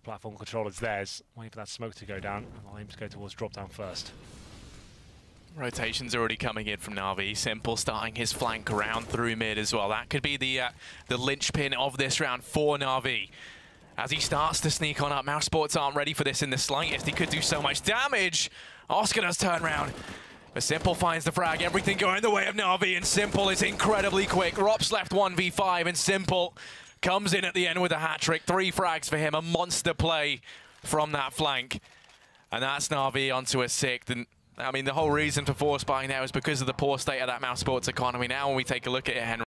The platform controller's theirs, waiting for that smoke to go down, and I'll aim to go towards drop down first. Rotation's already coming in from Na'Vi. Simple starting his flank around through mid as well. That could be the linchpin of this round for Na'Vi. As he starts to sneak on up, mousesports aren't ready for this in the slightest. He could do so much damage. Oscar does turn around. But Simple finds the frag, everything going the way of Na'Vi, and Simple is incredibly quick. Ropz left 1v5, and Simple comes in at the end with a hat-trick. 3 frags for him, a monster play from that flank. And that's Na'Vi onto a 6th. And I mean, the whole reason for force buying now is because of the poor state of that mousesports economy. Now when we take a look at it, Henry,